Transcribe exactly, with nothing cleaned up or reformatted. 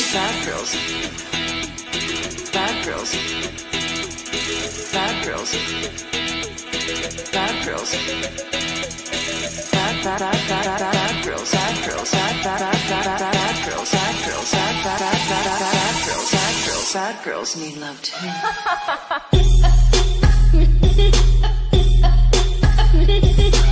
Bad girls. Bad girls. Bad girls. Bad girls. Bad bad bad bad bad bad girls. Bad girls. Bad bad bad bad bad bad girls. Bad girls. Bad bad bad bad bad bad girls. Bad girls. Bad girls need love too.